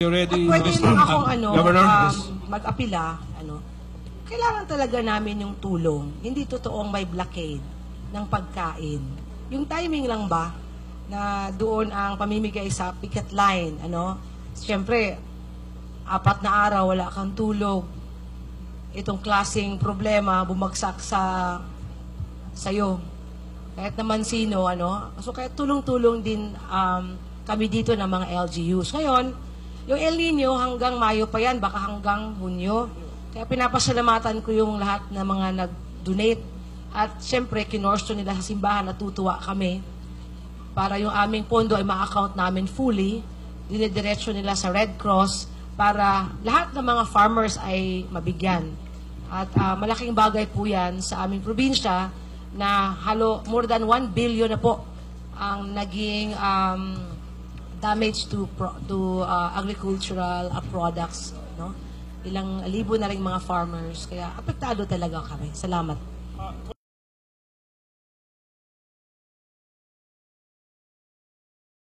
You ready, Pwede Mr. lang akong Governor? mag-apila. Kailangan talaga namin yung tulong. Hindi totoong may blockade ng pagkain. Yung timing lang ba na doon ang pamimigay sa picket line, Siyempre, 4 na araw wala kang tulog. Itong klaseng problema bumagsak sa'yo. Kahit naman sino, So, kaya tulong-tulong din kami dito ng mga LGUs. Ngayon, yung El Nino hanggang Mayo pa yan, baka hanggang Hunyo. Kaya pinapasalamatan ko yung lahat ng mga nag-donate. At siyempre, kinorso nila sa simbahan, natutuwa kami. Para yung aming pondo ay ma-account namin fully. Dinidiretso nila sa Red Cross para lahat ng mga farmers ay mabigyan. At malaking bagay po yan sa aming probinsya na more than 1 billion na po ang naging damage to agricultural products. Ilang libo na rin mga farmers. Kaya apektado talaga kami. Salamat.